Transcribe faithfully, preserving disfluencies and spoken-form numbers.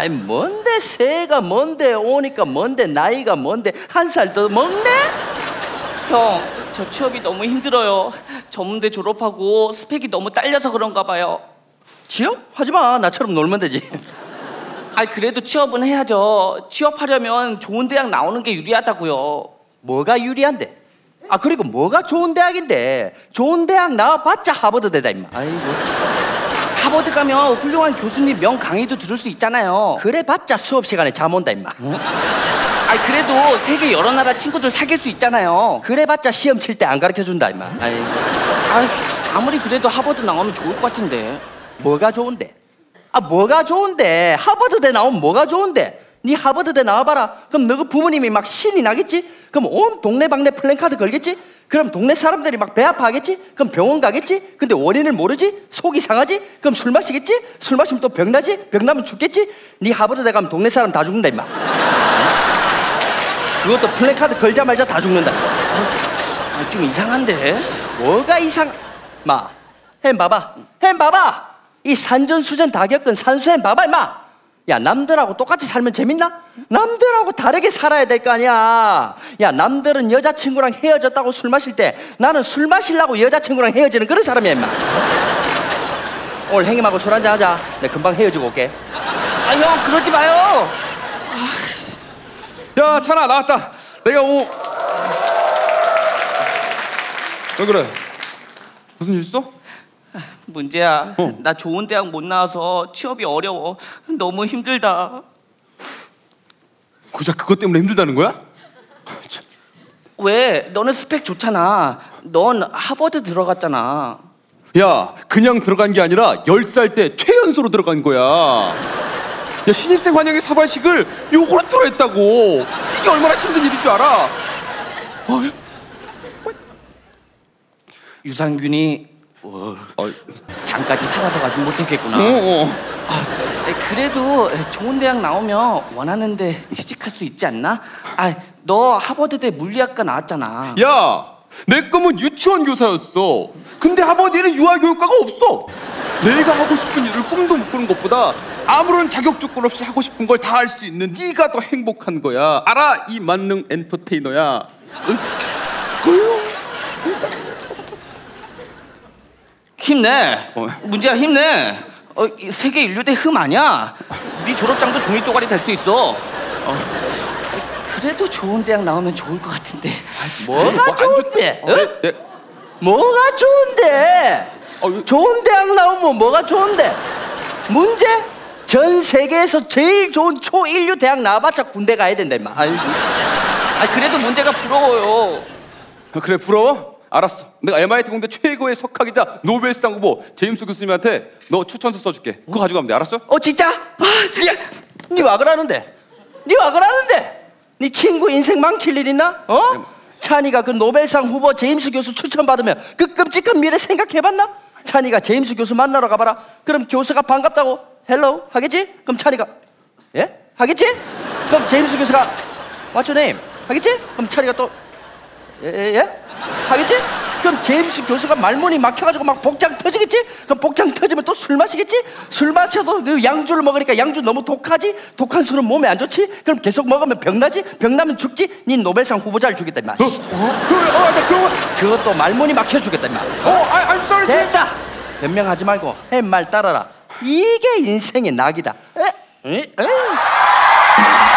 아이 뭔데 새해가 뭔데 오니까 뭔데 나이가 뭔데 한 살 더 먹네? 형, 저 취업이 너무 힘들어요. 전문대 졸업하고 스펙이 너무 딸려서 그런가 봐요. 취업? 하지마. 나처럼 놀면 되지. 아, 그래도 취업은 해야죠. 취업하려면 좋은 대학 나오는 게 유리하다고요. 뭐가 유리한데? 아 그리고 뭐가 좋은 대학인데? 좋은 대학 나와봤자 하버드대다 임마. 아이고 하버드 가면 훌륭한 교수님 명 강의도 들을 수 있잖아요. 그래 봤자 수업 시간에 잠 온다 임마. 어? 아, 그래도 세계 여러 나라 친구들 사귈 수 있잖아요. 그래 봤자 시험 칠 때 안 가르쳐준다 임마. 아이고. 아, 아무리 그래도 하버드 나오면 좋을 것 같은데. 뭐가 좋은데? 아 뭐가 좋은데? 하버드대 나오면 뭐가 좋은데? 네 하버드대 나와봐라. 그럼 너그 부모님이 막 신이 나겠지? 그럼 온 동네방네 플랜카드 걸겠지? 그럼 동네 사람들이 막 배 아파하겠지? 그럼 병원 가겠지? 근데 원인을 모르지? 속이 상하지? 그럼 술 마시겠지? 술 마시면 또 병나지? 병나면 죽겠지? 네 하버드대 가면 동네 사람 다 죽는다 임마. 그것도 플랜카드 걸자 말자 다 죽는다. 아, 좀 이상한데? 뭐가 이상? 마, 햄 봐봐, 햄 봐봐. 이 산전수전 다 겪은 산수햄 봐봐 임마. 야 남들하고 똑같이 살면 재밌나? 남들하고 다르게 살아야 될 거 아니야. 야 남들은 여자친구랑 헤어졌다고 술 마실 때 나는 술 마시려고 여자친구랑 헤어지는 그런 사람이야 임마. 오늘 형님하고 술 한잔 하자. 내가 금방 헤어지고 올게. 아, 형 그러지 마요. 야 찬아 나왔다. 내가 오... 왜 그래? 무슨 일 있어? 문제야. 어. 나 좋은 대학 못 나와서 취업이 어려워. 너무 힘들다. 고작 그것 때문에 힘들다는 거야? 왜? 너는 스펙 좋잖아. 넌 하버드 들어갔잖아. 야 그냥 들어간 게 아니라 열 살 때 최연소로 들어간 거야. 야 신입생 환영회 사발식을 요구르트로 했다고. 이게 얼마나 힘든 일인 줄 알아? 어? 유산균이 어. 장까지 살아서 가지 못했겠구나. 어, 어. 아, 그래도 좋은 대학 나오면 원하는데 취직할 수 있지 않나? 아, 너 하버드대 물리학과 나왔잖아. 야, 내 꿈은 유치원 교사였어. 근데 하버드에는 유아교육과가 없어. 내가 하고 싶은 일을 꿈도 못 꾸는 것보다 아무런 자격 조건 없이 하고 싶은 걸 다 할 수 있는 네가 더 행복한 거야. 알아? 이 만능 엔터테이너야. 응? 그래요? 힘내. 어. 문제야, 힘내. 어, 이 세계 인류대 흠 아니야? 네 졸업장도 종이 쪼가리 될 수 있어. 어. 그래도 좋은 대학 나오면 좋을 것 같은데. 뭐가 뭐, 안 좋은데? 좋- 어? 네, 네. 뭐가 좋은데? 어, 왜- 좋은 대학 나오면 뭐가 좋은데? 문제? 전 세계에서 제일 좋은 초인류 대학 나와봤자 군대 가야 된다 임마. 아이고. 아, 그래도 문제가 부러워요. 어, 그래 부러워? 알았어. 내가 엠아이티 공대 최고의 석학이자 노벨상 후보 제임스 교수님한테 너 추천서 써줄게. 그거 가져가면 돼. 알았어? 어, 진짜? 아, 니 와 그러는데? 니 와 그러는데? 니 친구 인생 망칠 일 있나? 어? 찬이가 그 노벨상 후보 제임스 교수 추천받으면 그 끔찍한 미래 생각해봤나? 찬이가 제임스 교수 만나러 가봐라. 그럼 교수가 반갑다고 헬로우 하겠지? 그럼 찬이가 예? 하겠지? 그럼 제임스 교수가 What's your name? 하겠지? 그럼 찬이가 또 예? 예? 예? 하겠지? 그럼 제임스 교수가 말문이 막혀가지고 막 복장 터지겠지? 그럼 복장 터지면 또 술 마시겠지? 술 마셔도 그 양주를 먹으니까 양주 너무 독하지? 독한 술은 몸에 안 좋지? 그럼 계속 먹으면 병나지? 병나면 죽지? 니 노벨상 후보자를 주겠다 임마. 어? 어? 그래, 어, 나 그런 거... 그것도 말문이 막혀 주겠다 임마. 어, I, I'm sorry, 제임스. 됐다. 변명하지 말고 햄말 따라라. 이게 인생의 낙이다. 에? 에? 에?